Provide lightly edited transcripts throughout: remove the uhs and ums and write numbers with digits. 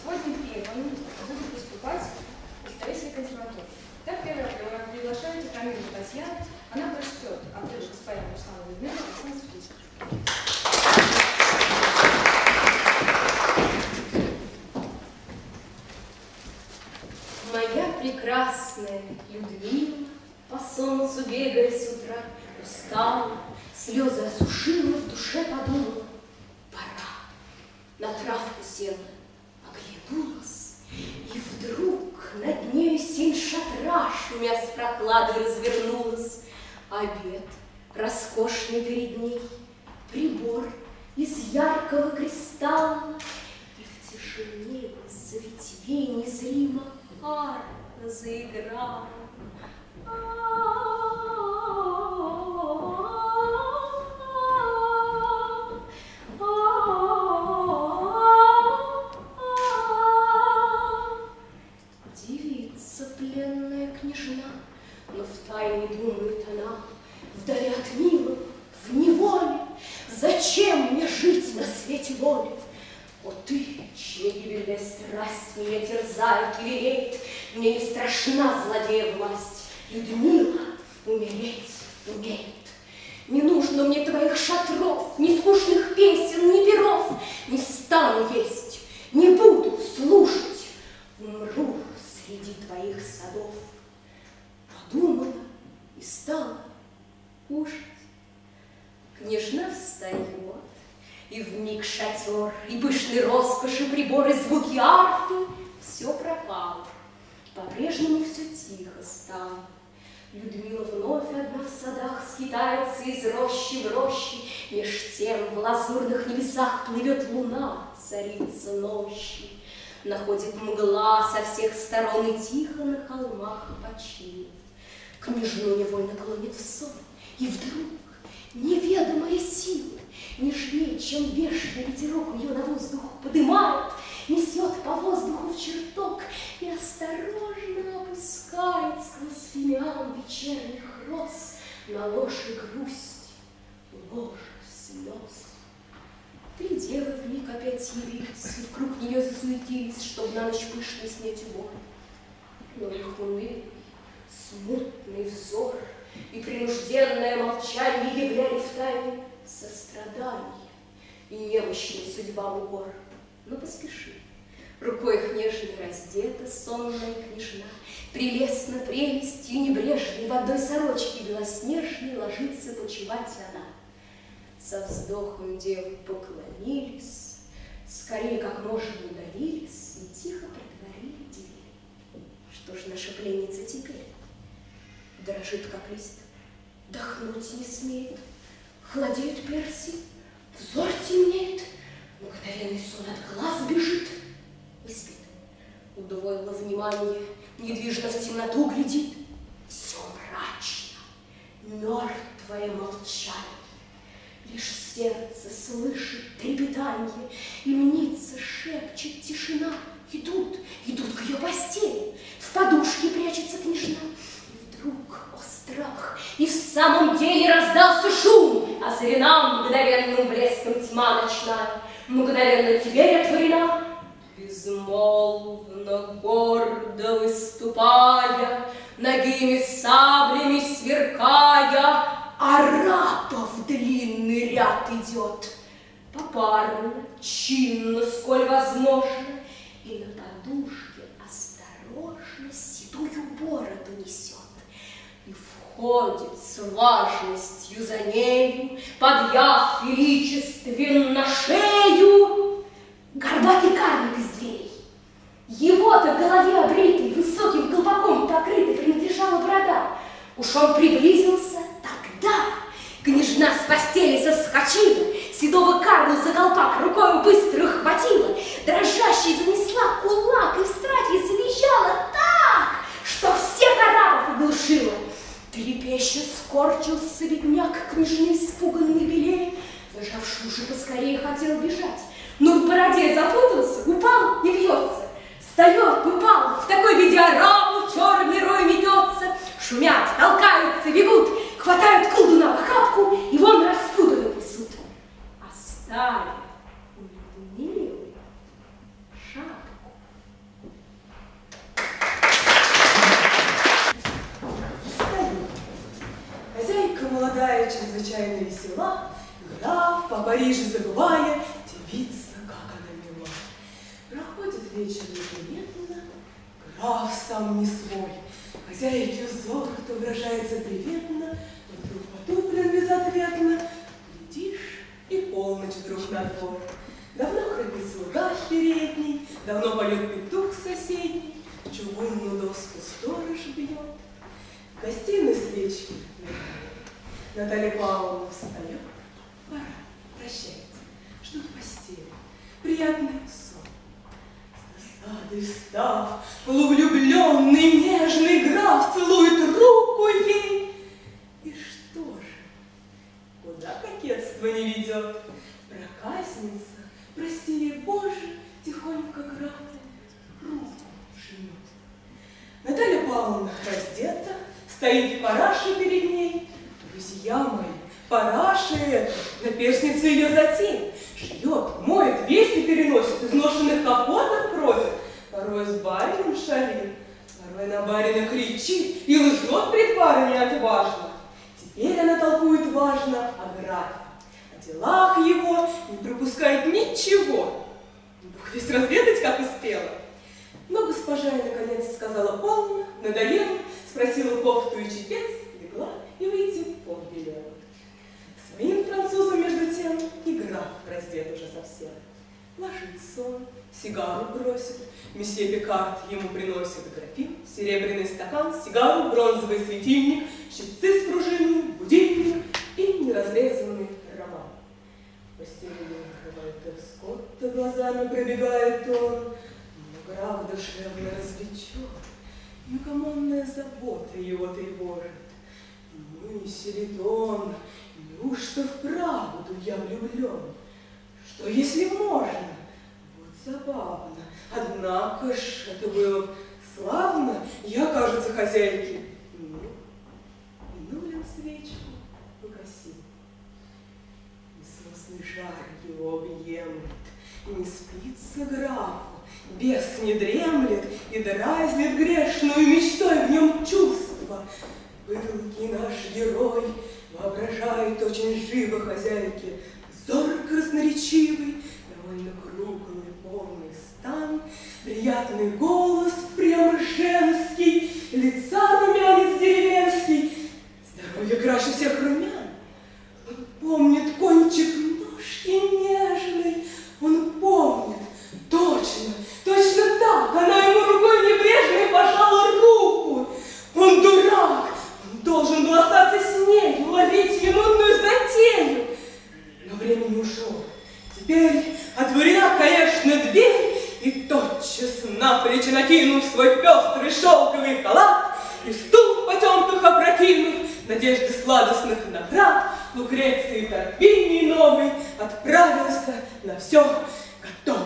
Сегодня первым будет выступать представитель консерватории. Так, первое, приглашаю Камилу Татьяну. Она прочтет отрывок из поэмы Руслана Людмила «Александр Фридрих». Моя прекрасная Людмила, по солнцу бегая с утра, устала, слезы осушила, в душе подумала, пора. На травку села, оглянулась, и вдруг над нею синь шатра, шумя с прохладой, развернулась. Обед роскошный перед ней, прибор из яркого кристалла, и в тишине из-за ветвей незримо арфа заиграла. Девица пленная княжна, но втайне думает она, вдали от мила, в неволе, зачем мне жить на свете воли? О ты, чья гибельная страсть меня терзает и вереет, мне не страшна злодея власть, Людмила умереть умеет. Не нужно мне твоих шатров, ни скучных песен, ни перов, не стану есть, не буду слушать, умру среди твоих садов. Подумала и стала кушать. Княжна встает, и вмиг шатер, и пышные роскоши, приборы, звуки арфы, все пропало. По-прежнему все тихо стало. Людмила вновь одна в садах скитается из рощи в рощи, меж тем в лазурных небесах плывет луна, царица ночи. Находит мгла со всех сторон и тихо на холмах починит. Княжну невольно клонит в сон, и вдруг неведомая сила, нежнее, чем вешний ветерок, ее на воздух подымает, несет по воздуху в чертог и осторожно опускает сквозь фимиам вечерних роз на ложе грусти, ложе слез. Три девы вмиг опять явились, и вокруг нее засуетились, чтоб на ночь пышно снять убор. Но их унылый, смутный взор и принужденное молчание являли втайне сострадание и немощная судьба упор. Но поспеши, рукой их нежно раздета сонная княжна, прелестно прелестью небрежной в одной сорочке белоснежной ложится почивать она. Со вздохом девы поклонились, скорее как можно удалились и тихо притворили дверь. Что ж наша пленница теперь? Дрожит, как лист, дохнуть не смеет, холодеют перси, взор темнеет, мгновенный сон от глаз бежит. Не спит, удвоило внимание, недвижно в темноту глядит. Все мрачно, мертвое молчание. Лишь сердце слышит трепетанье, и мнится, шепчет тишина. Идут к ее постели, в подушке прячется княжна. И вдруг, о страх, и в самом деле раздался шум, озарена мгновенным блеском тьма ночная, мгновенно дверь отворена. Безмолвно, гордо выступая, ногими саблями сверкая, арапов длинный ряд идет, попарно, чинно, сколь возможно, и на подушке осторожно седую бороду несет. И входит с важностью за нею, подъяв величествен на шею, горбатый карлик из дверей. Его-то в голове обритый, высоким колпаком покрытый принадлежала борода. Уж он приблизился, тогда княжна с постели соскочила, седого Карла за колпак рукою быстро хватила, дрожащей занесла кулак и в страхе завизжала так, что всех арабов оглушила. Трепеща скорчился бедняк, княжны испуганный белее, зажавший уши поскорее хотел бежать, но в бороде запутался, упал и бьется. Встает, упал, в такой виде арабу черный рой метется, шумят, толкаются, бегут. Париже забывая, девица, как она мила. Проходит вечер неприметно, граф сам не свой. Хозяйке взор, кто выражается приветно, то вдруг потуплен безответно. Глядишь, и полночь вдруг на двор. Давно храпит слуга в передней, давно поет петух соседний, чугунную доску сторож бьет. В гостиной свечки Наталья Павловна встает. Пора, прощайте, ждут постели, приятный сон. С досады встав, полувлюбленный нежный граф целует руку ей. И что же, куда кокетство не ведет? Проказница, прости ей, Боже, тихонько графу руку жмет. Наталья Павловна раздета, стоит параша перед ней. Друзья мои, параша эта, наперстница ее затем, шьет, моет, вести переносит, изношенных капотов просит, порой с барином шалит, порой на барина кричит и лжет пред парами отважно. Теперь она толкует важно о графе, о делах его, не пропускает ничего. Бог весь разведать, как успела. Но госпожа, наконец, сказала полно, надоело, спросила кофту и чепец, легла и выйти в пол велела. Своим французом, между тем, и граф раздет уже совсем. Ложится он, сигару бросит, месье Пикард ему приносит графин, серебряный стакан, сигару, бронзовый светильник, щипцы с пружиной, будильник и неразрезанный роман. Постель накрывает Скотта, глазами пробегает он, но граф душевно развлечен, неугомонная забота его тревожит. Мыслит он, неужто вправду я влюблен? Что, если можно? Вот забавно. Однако ж это было славно. Я, кажется, хозяйке. И нулин свечку погасил. Несносный жар его объемлет, и не спится графу, бес не дремлет и дразнит грешную мечтой в нем чувства. Пылкий наш герой воображает очень живо хозяйке взор красноречивый, довольно круглый полный стан, приятный голос прямо женский, лица румянец деревенский, здоровье краше всех румян. Он помнит кончик ножки нежной, он помнит, точно, точно так, она ему рукой небрежной пожала руку. Он дурак, он должен был остаться с ней, уловить минутную затею. Но время не ушло. Теперь отворена, конечно, дверь, и тотчас на плечи накинув свой пестрый шелковый халат и стул в потемках опрокинув, надежды сладостных наград, Лукреции Тарквиний новый отправился на все готовый.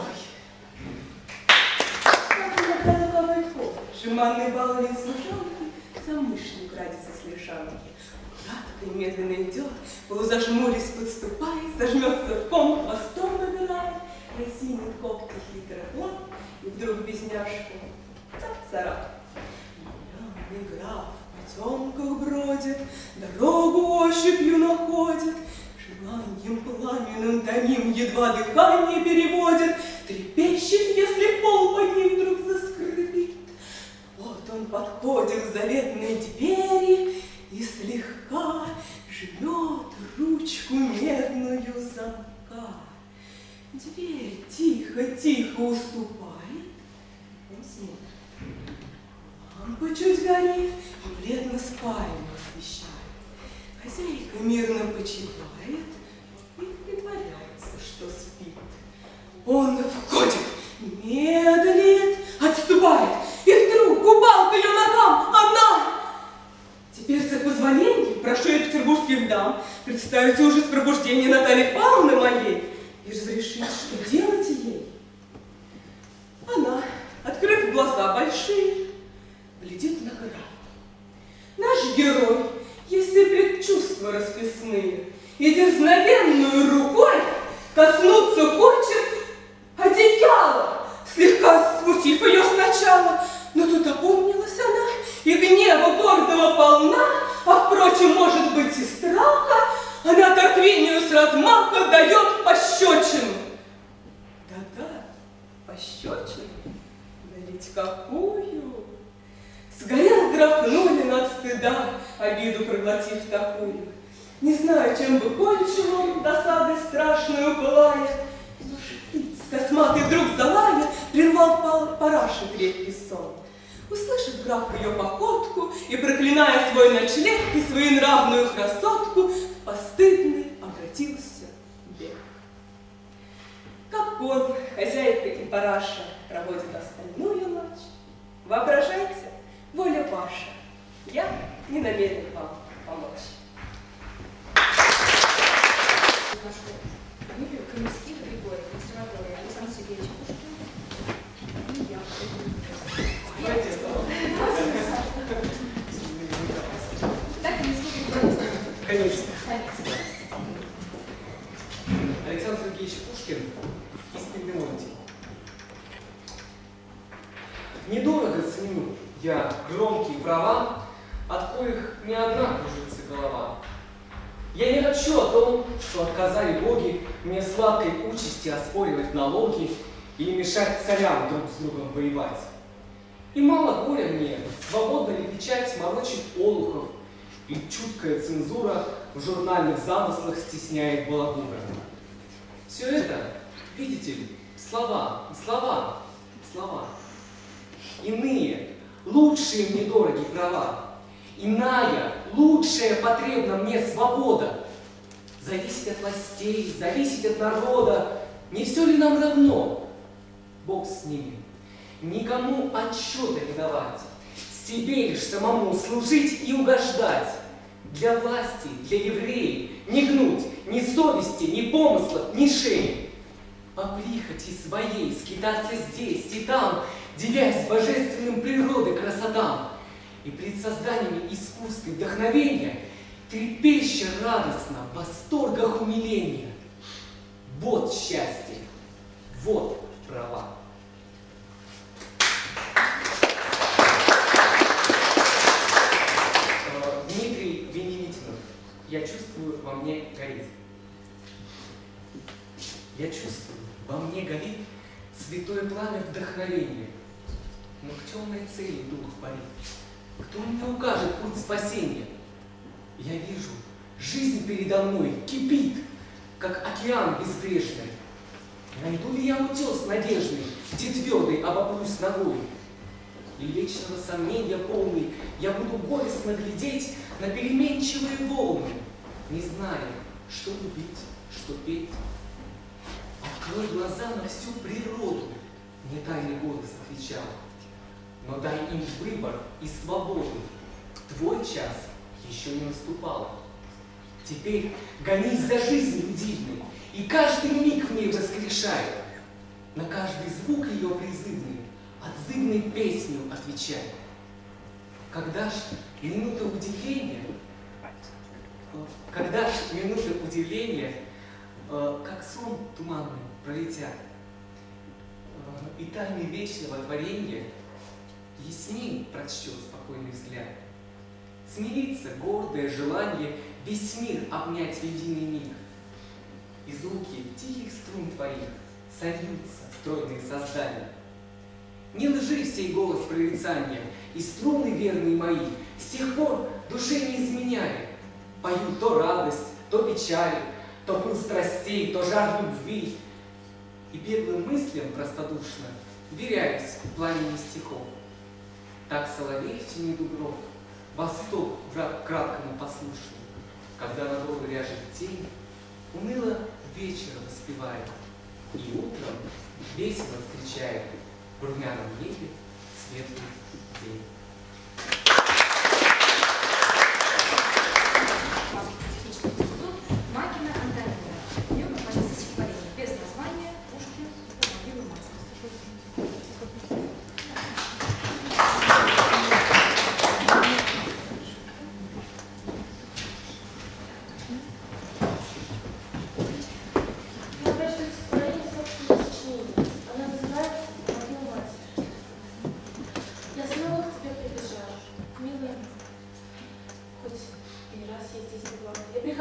Жеманный баловень служанки, замышленник радится с лишанки. Кратко и медленно идет, полузажмурясь подступает, зажмется в ком, хвостом набирает, разинет когти хитрых лап, и вдруг безняшку цап-царап. Юный граф в потемках бродит, дорогу ощупью находит, желанием пламенным томим едва дыхание переводит, трепещет, если пол под ним вдруг заскрипит. Вот он подходит к заветной двери и слегка жмет ручку медную замка. Дверь тихо-тихо уступает, он смотрит. Лампа чуть горит, и бледно спальню освещает. Хозяйка мирно почивает и притворяется, что спит. Он входит, медлит, отступает, и вдруг упал к ее ногам она. Теперь, за позволением, прошу я петербургских дам представить ужас пробуждения Натальи Павловны моей и разрешить, что делать ей. Она, открыв глаза большие, глядит на графа. Наш герой, если предчувства расписные, и дерзновенную рукой коснуться хочет одеяла, слегка смутив ее сначала, но тут опомнилась она, и гнева гордого полна, а, впрочем, может быть, и страха, Она Торквинию с размаха дает пощечину. Да-да, пощечину. Да ведь какую! Сгорел граф Нулин от стыда, обиду проглотив такую. Не знаю, чем бы кончил он, досадой страшную пылая, но шпиц косматый вдруг залая прервал параши крепкий сон. Услышав граф ее походку и, проклиная свой ночлег и свою нравную красотку, в постыдный обратился бег. Как пор хозяйка и параша проводят остальную ночь, воображайте, воля ваша, я не намерен вам помочь. Фамилию Каменских Григорий, консерватория, Александр Сергеевич Пушкин. И я. Так, Каменских Григорий. Конечно. Конечно. Александр Сергеевич Пушкин из Леонтий. Недорого ценю я громкие права, от коих ни одна кружится голова. Я не хочу о том, что отказали боги мне сладкой участи оспоривать налоги или мешать царям друг с другом воевать. И мало горя мне, свободно ли печать морочит олухов, и чуткая цензура в журнальных замыслах стесняет балагура. Все это, видите ли, слова, слова, слова. Иные, лучшие мне дороги права. Иная, лучшая потребна мне свобода. Зависеть от властей, зависеть от народа. Не все ли нам равно? Бог с ними. Никому отчета не давать. Себе лишь самому служить и угождать. Для власти, для евреев не гнуть ни совести, ни помысла, ни шеи. По прихоти своей скитаться здесь и там, девясь божественным природы красотам. И пред созданиями искусства и вдохновения трепеща радостно в восторгах умиления. Вот счастье, вот права. Дмитрий Веневитинов, я чувствую, во мне горит. Я чувствую, во мне горит святое пламя вдохновения, но к темной цели дух парит. Кто мне укажет путь спасения? Я вижу, жизнь передо мной кипит, как океан безбрежный. Найду ли я утес надежный, где твердый обопрусь ногой? И вечного сомнения полный я буду горестно глядеть на переменчивые волны, не зная, что любить, что петь. Открой глаза на всю природу, мне тайный голос отвечал. Но дай им выбор и свободу. Твой час еще не наступал. Теперь гонись за жизнью дивной, и каждый миг в ней воскрешай. На каждый звук ее призывный отзывной песню отвечай. Когда ж минута удивления, как сон туманный пролетят, и тайны вечного творения ясней прочтет спокойный взгляд. Смирится гордое желание весь мир обнять в единый миг. Из руки тихих струн твоих сольются стройные создания. Не лжи сей голос прорицания, и струны верные мои с тех пор душе не изменяли. Пою то радость, то печаль, то пыл страстей, то жар любви. И беглым мыслям простодушно веряюсь в пламени стихов. Так соловей в тени дубров, восток краткому послушный, когда на гору ряжет тень, уныло вечер воспевает, и утром весело встречает в румяном небе светлый день. Технический институт Макина Антонина. У нее композиция стихотворения без названия Пушкин могилы Макина. Я прочту стихотворение собственного сочинения. Оно называется «Могила матери». Я снова к тебе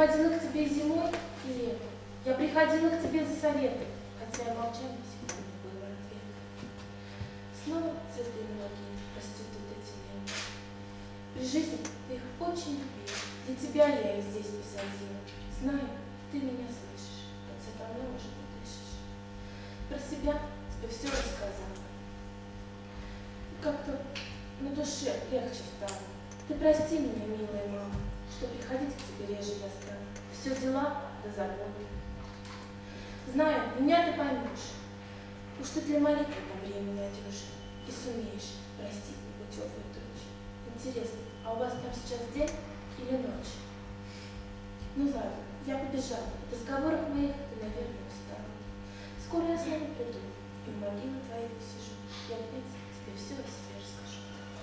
приходила к тебе зимой и летом. Я приходила к тебе за советом, хотя я молчала всегда не было ответа. Снова цветы на могиле расцветут эти ленты. При жизни ты их очень любила, для тебя я их здесь посадила. Знаю, ты меня слышишь, в конце давно уже не дышишь. Про себя тебе все рассказала. Как-то на душе легче стало. Ты прости меня, милая мама, что приходить к тебе реже я стала. Все дела да заботы. Знаю, меня ты поймешь. Уж ты для молитвы на время найдешь и сумеешь простить непутевую дочь. Интересно, а у вас там сейчас день или ночь? Ну ладно, я побежала. От разговоров моих ты, наверное, устала. Скоро я снова приду и в могилу твою посижу. Я опять тебе все о себе расскажу.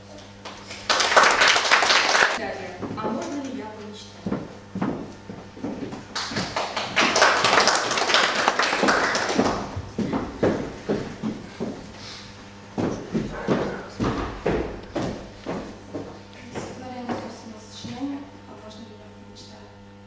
Далее. А можно ли я помечтать? Стихотворение собственного сочинения «А можно ли я помечтаю?»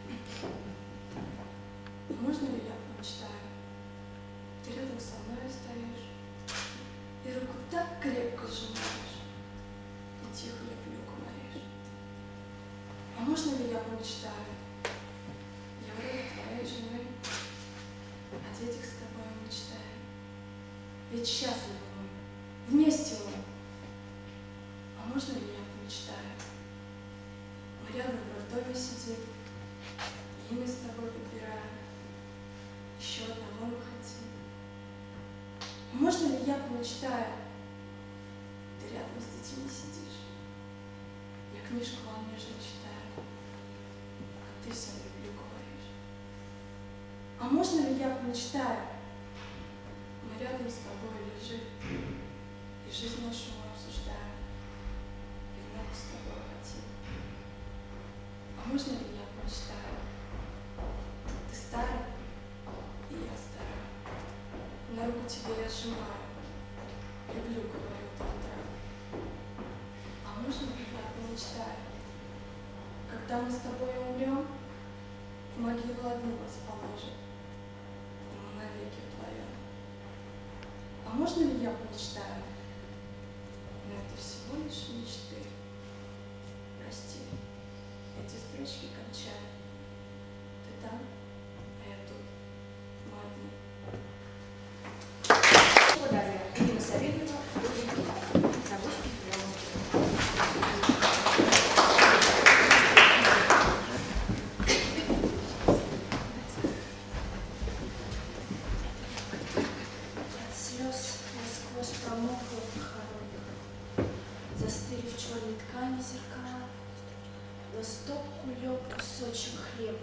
Можно ли я помечтаю? Ты рядом со мной стоишь и руку так крепко сжимаешь, и тихо люблю говоришь. А можно ли я помечтаю? Я вроде твоей жены, о детях с тобой мечтаю. Ведь счастливы мы, вместе мы. А можно ли я помечтаю? Мы рядом в роддоме сидим, имя с тобой подбираем, еще одного мы хотим. А можно ли я помечтаю? Ты рядом с детьми сидишь, я книжку вам нежно читаю, а ты все люблю говоришь. А можно ли я помечтаю? Мы рядом с тобой лежим, и жизнь нашу мы обсуждаем, и много с тобой хотим. А можно ли я помечтаю? Ты старый, и я старая. На руку тебе я сжимаю, люблю, говорю до утра. А можно ли я помечтаю? Когда мы с тобой умрем, в могилу одну вас положим, и мы навеки вдвоем. А можно ли я помечтаю? Но это всего лишь мечты. Прости, эти строчки кончаю. Ты там, а я тут, мы одни. Далее. Ирина Савельева, Заводский филиал. От слез насквозь промокла похоронка, застыли в черной ткани зеркала, на стопку лег кусочек хлеба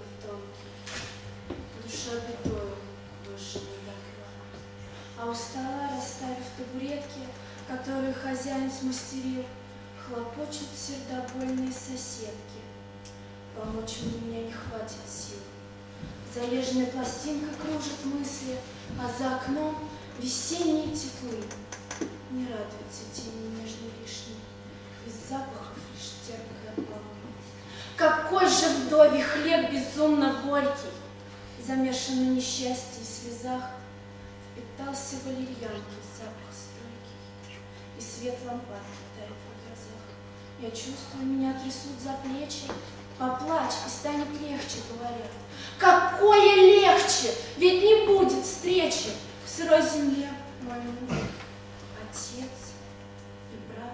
тонкий, душа бедою больше не накрыла. А у стола, расставив табуретки, которые хозяин смастерил, хлопочут сердобольные соседки. Помочь мне меня не хватит сил. Заезженная пластинка кружит мысли, а за окном весенние теплы. Не радуется тени нежной вишни, из запахов лишь терпкая полынь. Какой же вдове хлеб безумно горький, замешан на несчастье и слезах, впитался валерьянки запах стойкий, и свет лампад тает в глазах. Я чувствую, меня трясут за плечи, поплачь, и станет легче, говорят. Какое легче, ведь не будет встречи в сырой земле мой муж, отец и брат.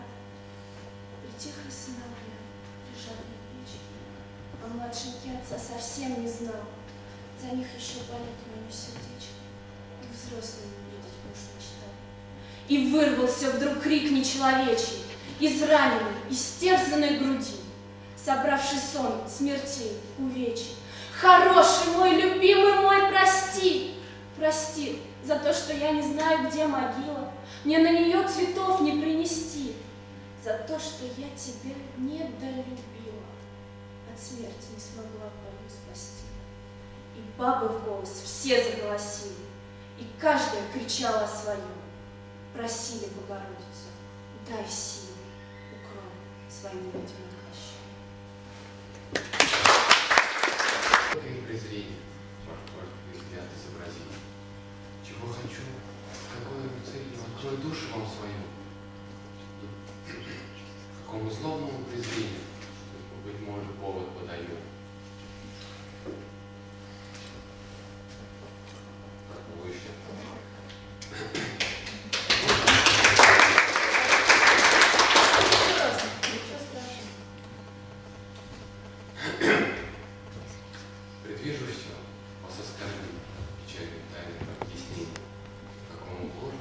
Притихли сыновья, лежат на печке, а младшенький отца совсем не знал. За них еще болит мое сердечко, и взрослыми видеть муж мечтал. И вырвался вдруг крик нечеловечий, из раненой, истерзанной груди, собравший сон смертей, увечий. Хороший мой, любимый мой, прости, прости за то, что я не знаю, где могила, мне на нее цветов не принести, за то, что я тебя недолюбила, от смерти не смогла твою спасти. И бабы в голос все заголосили, и каждая кричала о своем, просили Богородицу, дай силу, укрой своим людям от хрещения. открою душу вам свою, какому злобному презрению, быть может, повод подаю. Выше. Предвижу все, вас оскорбил, печальный тайный объяснение, какому Богу.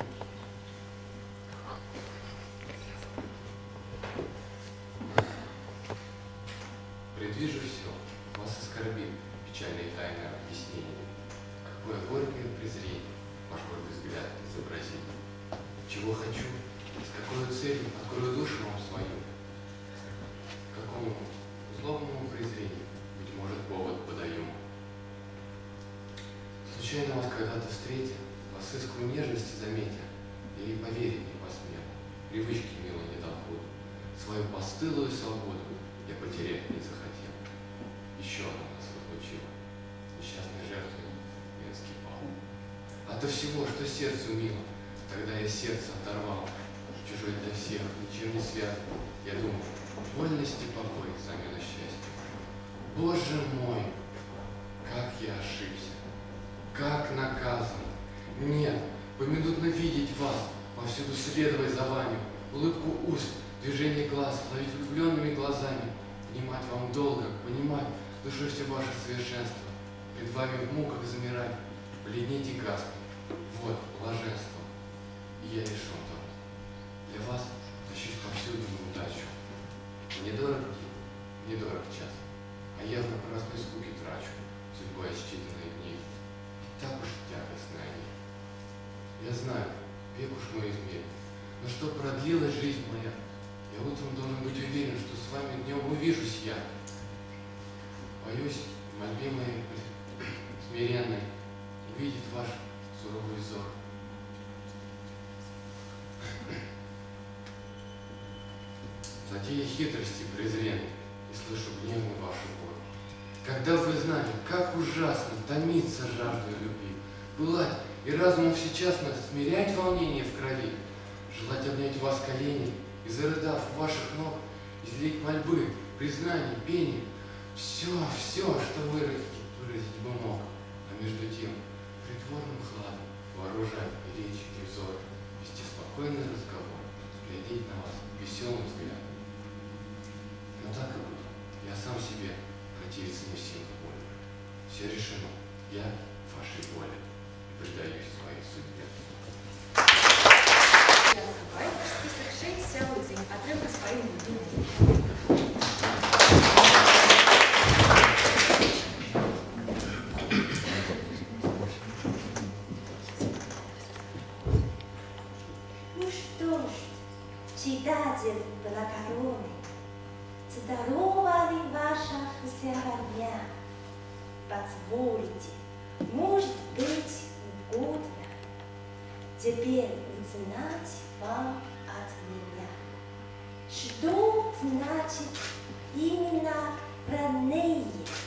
Предвижу все, вас оскорбил, печальное тайное объяснение, какое горькое презрение ваш гордый взгляд изобразил. Чего хочу, с какой целью открою душу вам свою, какому злобному презрению, быть может, повод подаем. Случайно вас когда-то встретя, вас искру нежности заметя, я и поверить не посмел, привычки мило не дал ходу, свою постылую свободу я потерять не захотел. Еще одно нас разлучило, несчастной жертвой венский пал. Ото всего, что сердцу мило, тогда я сердце оторвал, чужой для всех, ничем не связан, я думал, вольность и покой замена счастья. Боже мой, как я ошибся, как наказан. Нет, поминутно видеть вас, повсюду следовать за вами, улыбку уст, движение глаз, ловить влюбленными глазами, внимать вам долго, понимать душой все ваше совершенство, пред вами в муках замирать, бледнеть и гаснуть. Вот блаженство, и я лишен того. Для вас тащусь повсюду неудачу. Недорог день, недорог час, а я в напрасной скуке трачу судьбой отсчитанные дни. И так уж тягостны они. Я знаю, век уж мой измерен, но что продлилась жизнь моя, я утром должен быть уверен, что с вами днем увижусь я. Боюсь, в мольбе моей смиренной увидеть ваш суровый взор. Затея хитрости презренной, и слышу гневный ваш укор. Когда вы знали, как ужасно томиться жаждой любви, пылать и разумом всечасно смирять волнение в крови, желать обнять вас колени и, зарыдав у ваших ног, излить мольбы, признания, пение, все, что выразить бы мог, а между тем притворным хладом вооружать и речь, и взор, вести спокойный разговор, глядеть на вас веселым взглядом. Но так и будет, я сам себе противиться не в силах воли. Все решено, я вашей воле и предаюсь своей судьбе. Список 6, Сяо-Цзинь, отрывок с поэмы «Дунь». Ну что ж, читатель благородный, здорова ли ваша физиономия? Позвольте, может быть, угодно теперь узнать вам от меня, что значит именно родные.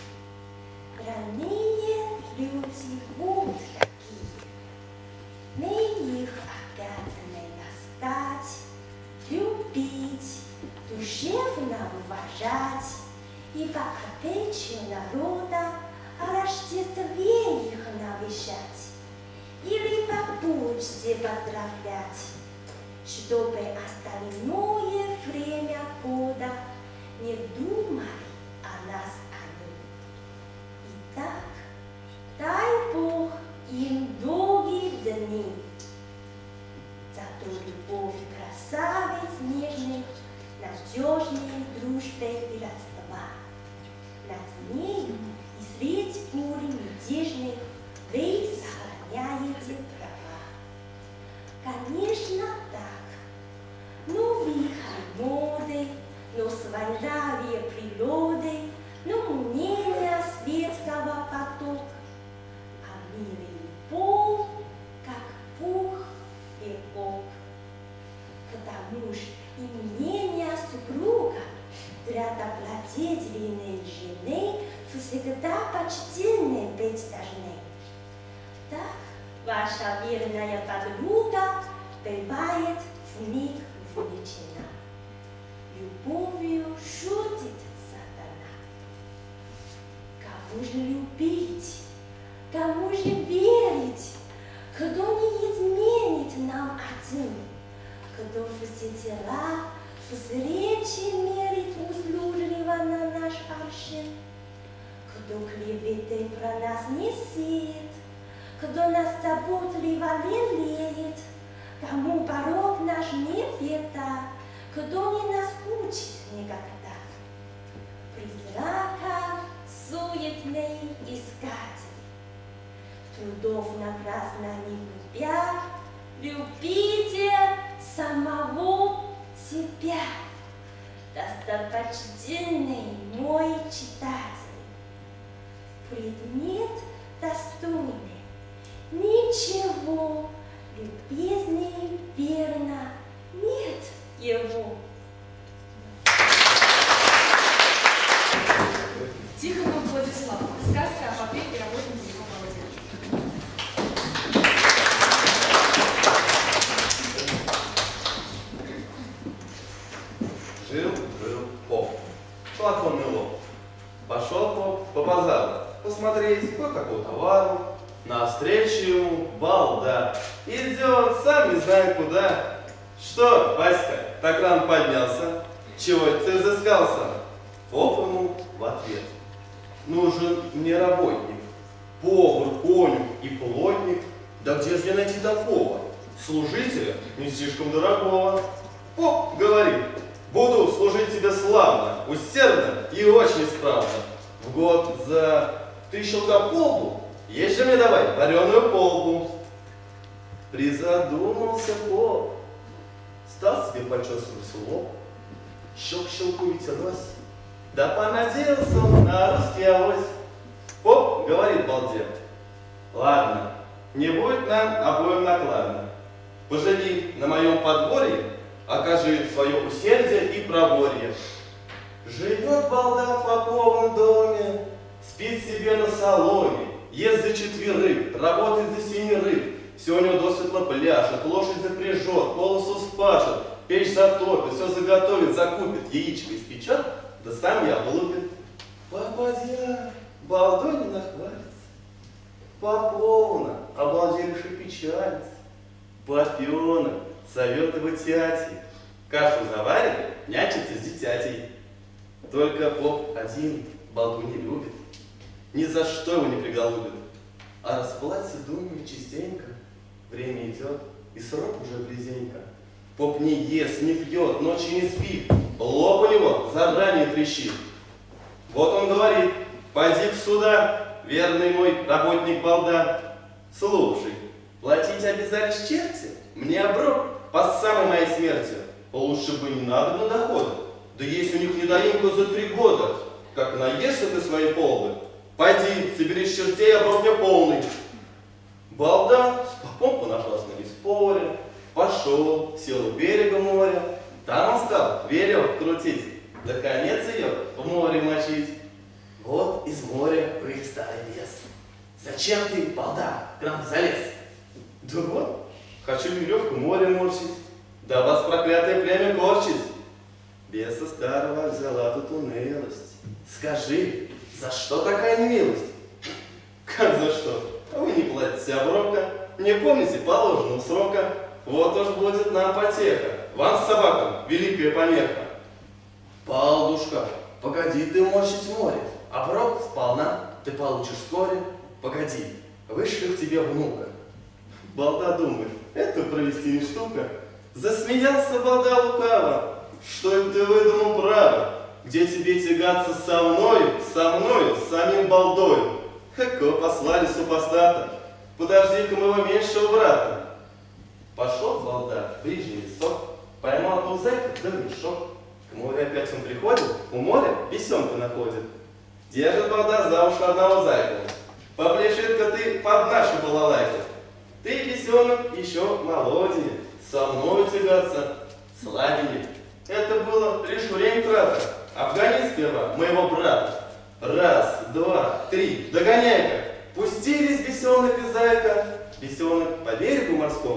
Родные люди вот какие. Мы их обязаны ласкать, любить, душевно уважать и по обычаю народа о Рождестве их навещать или по почте поздравлять, чтобы остальное время года не думали о нас они. Итак, дай Бог им долгие дни, зато любовь красавиц нежных, надежной дружбой и родства. Над нею и средь бурь мятежных вы сохраняете права. Конечно, так, но вихрь моды, но своенравие природы, но мнение светского потока, а мир и любовь, как пух веков. Потому ж и мнение супруга для добродетельной жены всегда почтенны быть должны. Так, ваша верная подруга бывает вмиг увлечена. Любовью шутит сатана. Кому же любить, кому же верить, кто не изменит нам один, кто все дела, встречи мерит услужливо на наш аршин, кто клеветы про нас не сеет, кто нас заботливо лелеет, кому порог наш не беда, кто не нас учит никогда. Призрака суетный искатель, трудов напрасно не губя, любите самого себя. Достопочтенный мой читатель, предмет достойный, ничего любезней верно нет его. Тихонов Владислав. Сказка о попе и работнике его молодец. Жил поп. Платонный лоб. Пошел поп по базару посмотреть кое-какого товару. Навстречу ему балда. Идет, сам не знает куда. Что, Васька, так рано поднялся? Чего ты взыскался? Поп ему в ответ. Нужен мне работник, повар, конюх и плотник. Да где же мне найти такого? Служителя не слишком дорогого. Поп говорит: буду служить тебе славно, усердно и очень исправно. В год за 3 щелка полбу, есть же мне давай вареную полбу. Призадумался поп, стал себе почесывать лоб, щелк-щелку ветерось, да понадеялся он на русский авось. Поп говорит балде: ладно, не будет нам обоим накладно. Поживи на моем подворье, окажи свое усердие и проворье. Живет балда в поповом доме, спит себе на соломе, ест за 4, работает за 7. Все у него досветло пляшет, лошадь запряжет, полосу спашет, печь затопит, все заготовит, закупит, яичко испечет, да сам я вылупит. Попадья, балдой не нахвалится, поповна, обалдевший печалится. Попенок, советовать тяти, кашу заварит, нянчится с дитятей. Только поп один балду не любит, ни за что его не приголубит. А расплаться думает частенько, время идет, и срок уже близенько. Поп не ест, не пьет, ночи не спит, лоб у него заранее трещит. Вот он говорит: пойди сюда, верный мой работник балда. Слушай, платить обязались черти, мне оброк по самой моей смерти. Лучше бы не надо на доходы, да есть у них недоимка за 3 года. Как наешься ты своей полбы, пойди, соберись чертей, оброк мне полный. Балда с попом понапрасну не споря, пошел, сел у берега моря. Там он стал веревок крутить, да конец ее в море мочить. Вот из моря прыг старый бес. Зачем ты, балда, к нам залез? Да вот, хочу веревку море морщить, да вас проклятое племя корчить. Беса старого взяла тут унылость. Скажи, за что такая немилость? Как за что? Вы не платите оброка, не помните положенного срока. Вот уж будет нам потеха, вам с собакам великая помеха. Балдушка, погоди ты морщить море, оброк сполна ты получишь вскоре. Погоди, вышлю к тебе внука. Балда думает, это провести не штука. Засмеялся балда лукаво. Что это ты выдумал право? Где тебе тягаться со мною, с самим балдою? Какого послали супостата? Подожди-ка моего меньшего брата. Пошел балда в ближний лесок, поймал одну зайку, да мешок. К морю опять он приходит, у моря бесенка находит. Держит балда за уши одного зайку. Попляши-ка ты под нашу балалайку. Ты, бесенок, еще молоденек, со мною тягаться слабенек. Это было лишь время трата. Обгони сперва моего брата. 1, 2, 3, догоняй-ка. Пустились бесенок и зайка. Бесенок по берегу морскому,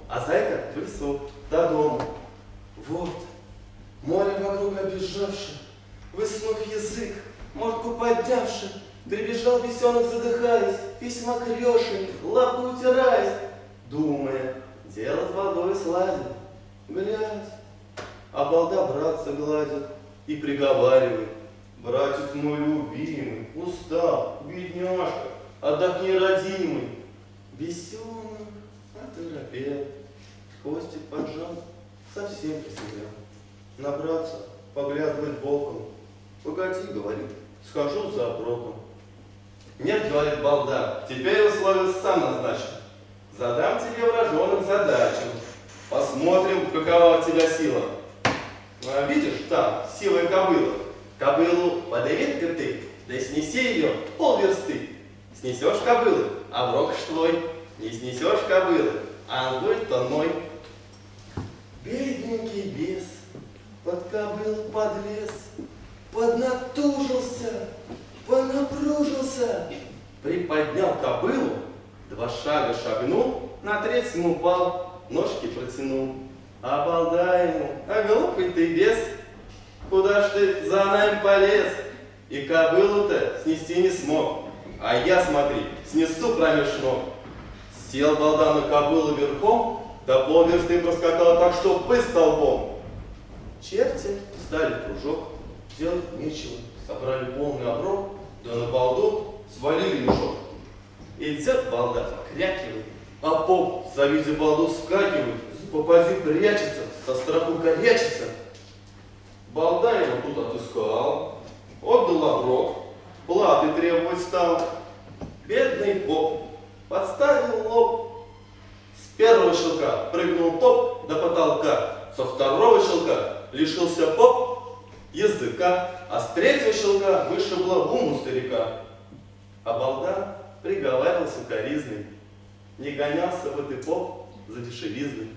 а зайка в лесу, до дома. Вот, море вокруг обижавши, высунув язык, мордку поднявши, прибежал бесенок, задыхаясь, весь мокреший, лапку утираясь, думая, дело с водой сладит. Глядь, а балда братца гладит и приговаривает: братец мой любимый, устал, бедняжка, отдохни, родимый. Бесенок оторопел, хвостик поджал, совсем посидел. На братца поглядывает боком. Погоди, говорит, схожу за оброком. Нет, говорит балда, теперь условия сам назначен. Задам тебе враженым задачу. Посмотрим, какова у тебя сила. Видишь, там силой кобыла. Кобылу подавит-ка ты, да снеси ее полверсты. Снесешь кобылы, а оброк ж твой. Не снесешь кобылы, а ангель-то мой. Бедненький бес под кобылу подлез, поднатужился, понапружился. Приподнял кобылу, 2 шага шагнул, на 3-м упал, ножки протянул. А балда ему: а глупый ты бес, куда ж ты за нами полез? И кобылу-то снести не смог, а я, смотри, снесу промеж ног. Сел балда на кобылу верхом, до полверсты проскакал так, что пыль столбом. Черти встали в кружок, делать нечего, собрали полный оброк, да на балду свалили мешок. Идет балда, покрякивает, а поп, завидя балду, вскакивает, за попади прячется, со страху корячится. Балда его тут отыскал, отдал оброк, платы требовать стал. Бедный поп подставил лоб. С 1-го щелка прыгнул поп до потолка, со 2-го щелка лишился поп языка, а с 3-го щелка вышибло ум у старика. А балда приговаривал сукоризный: не гонялся бы ты, поп, за дешевизной.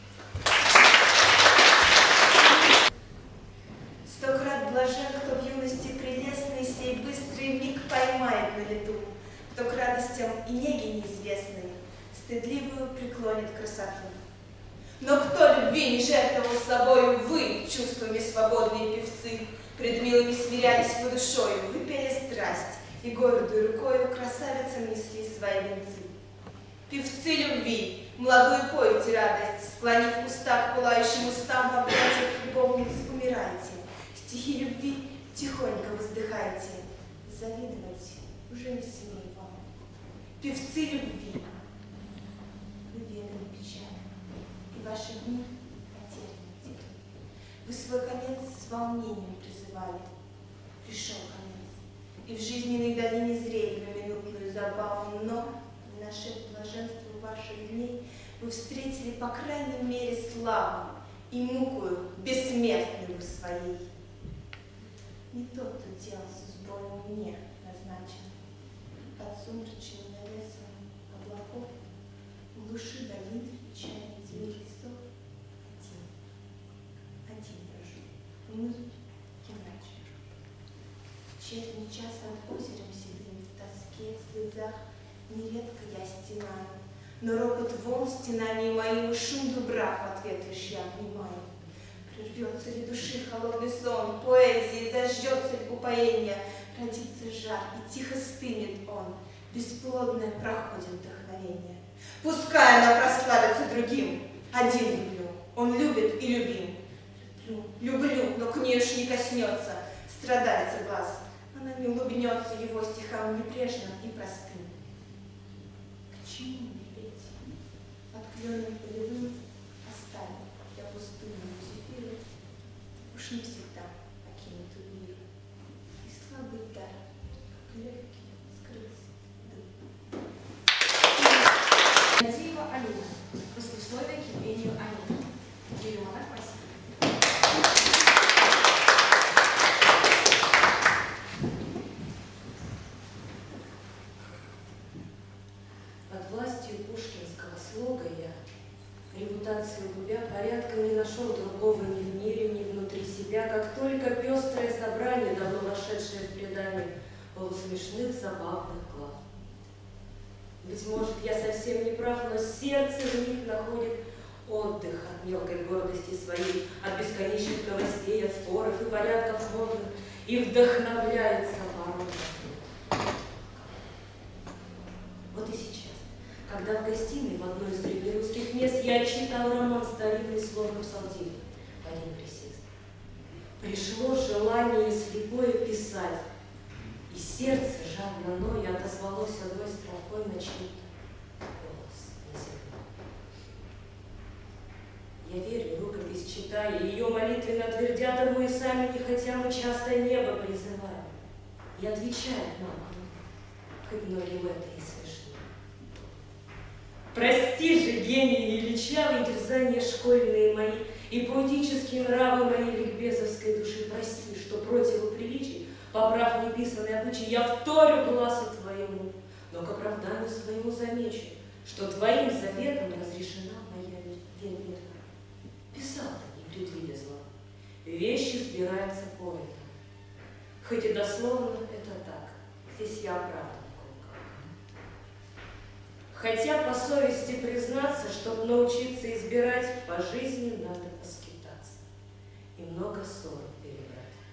100 крат блажен, кто в юности прелестный, сей быстрый миг поймает на лету, кто к радостям и неге неизвестной стыдливую преклонит красоту. Но кто любви не жертвовал собою, вы, чувствами свободные певцы, пред милыми смирялись вы душою, вы пели страсть, и гордую рукою красавицам несли свои венцы. Певцы любви, молодую пойте радость, склонив уста к пылающим устам, в объятиях любовниц умирайте. Стихи любви тихонько воздыхайте, завидовать уже не смею вам. Певцы любви, вы ведали печаль, и ваши дни потеряны текли. Вы свой конец с волнением призывали. Пришел конец, и в жизненной долине зрели вы минутную забаву, но в нашей блаженству ваших дней вы встретили, по крайней мере, славу и мукую бессмертную своей. Не тот, кто делался с боем мне назначен, под сумрачным навесом облаков, в глуши долин печальный тень лесов, один дрожу, унылый иначе. Вечерний час над озером седым, в тоске, в слезах нередко я стенаю, но ропот волн в стенании моим и шум дубрав в ответ лишь я внимаю. Прервется ли души холодный сон, поэзии зажжется ли упоение, родится жар, и тихо стынет он, бесплодное проходит вдохновение. Пускай она прославится другим, один люблю, он любит и любим. Люблю, но к ней уж не коснется, страдается глаз, она не улыбнется его стихам небрежным и простым. К чему лететь? Под кленом полевым оставим я пустынную зефиру, уж не всегда покинутую мир. И слабый дар, как легкий, скрылся дым. Надеева Алина. Послесловие к Евгению Онегину. Елена Васильевна. Под властью пушкинского слога я, репутацию губя, порядка не нашел другого ни в мире, ни внутри себя, как только пестрое собрание, давно вошедшее в предание полусмешных, забавных глав. Быть может, я совсем не прав, но сердце в них находит отдых от мелкой гордости своей, от бесконечных новостей, от споров и порядков модных, и вдохновляется порой. Вот и сейчас, когда в гостиной в одной из древнерусских мест я читал роман старинный «Словно псалтирь» в один присест, пришло желание слепое писать, и сердце жадно ноя отозвалось одной строкой на чей-то голос неземной. Я верю, рукопись читая, ее молитвенно твердят ему и сами, хотя мы часто небо призываем. И отвечает нам, хоть многим это и смешно. Прости же, гении величавые, дерзания школьные мои, и поэтические нравы моей ликбезовской души, прости, что против приличий, поправ неписанный обычай, я вторю глазу твоему, но к оправданию своему замечу, что твоим заветом разрешена моя вера. Писал ты, не предвидя зла, вещи сбираются поэтом. Хоть и дословно это так, здесь я оправдан кое-как. Хотя по совести признаться, чтоб научиться избирать, по жизни надо поскитаться и много ссор перебрать.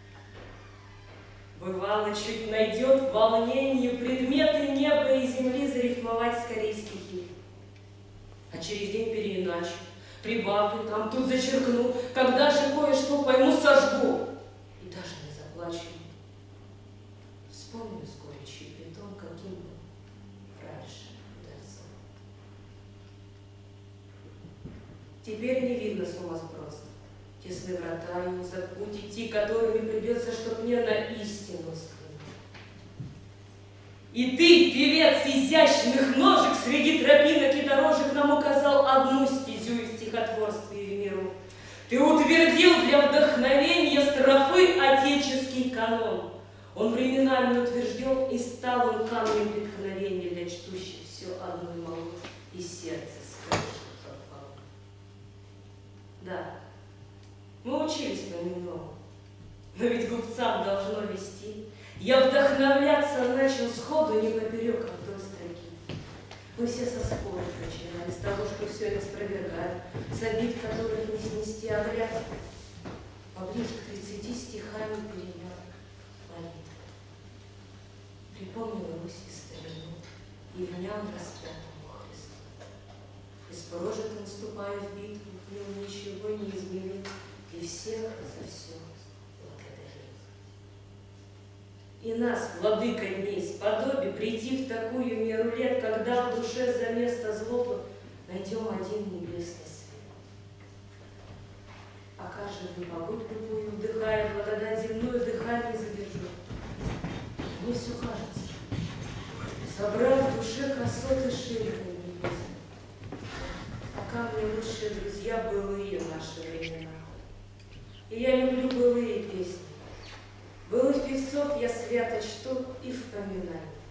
Бывало, чуть найдет волнение предметы неба и земли зарифмовать скорее стихи. А через день переиначу, прибавлю там, тут зачеркну, когда же кое-что пойму, сожгу и даже не заплачу. Вспомню с горечью при том, каким был раньше ударцом. Теперь не видно сумасбродства. Тесны врата и узок путь идти, которыми придется, чтоб мне на истину взглянуть. И ты, певец изящных ножек, среди тропинок и дорожек нам указал одну стезю в стихотворстве и в миру. Ты утвердил для вдохновения строфы отеческий канон. Он временами утвержден, и стал он камнем преткновения для чтущих все одну и малу, и сердце скрывших подпало. Да. Мы учились понемногу, но ведь глупцам должно вести. Я вдохновляться начал сходу не поперек, а вдоль строки. Мы все со споров начинали, с того, что все это спровергали, с обид, которых не снести, а глядя поближе к 30 стихами перемел молитву. Припомнила Русь и старину, и внял распятому Христу. Из прожитым ступая в битву, в нем ничего не изменил, и всех за все благодарил. И нас, владыка дней, сподоби прийти в такую меру лет, когда в душе за место злобы найдем один небесный свет. Пока же в непогодь любую, вдыхая благодать земную, дыхание задержу. Мне все кажется, собрав в душе красоты широкой небесной. Пока мне лучшие друзья былые наши времена. И я люблю былые песни. Былых певцов я свято чту и вспоминаю.